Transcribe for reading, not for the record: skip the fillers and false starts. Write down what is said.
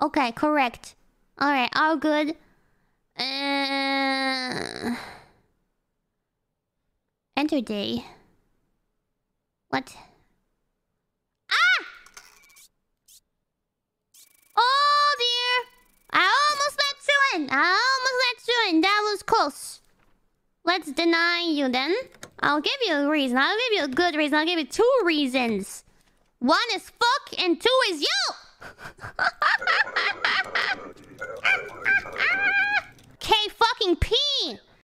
Okay, correct. Alright, all good. Enter day. What? Ah! Oh dear! I almost let you in! That was close. Let's deny you then. I'll give you a reason. I'll give you a good reason. I'll give you 2 reasons. 1 is fuck and 2 is you! KFaqingP!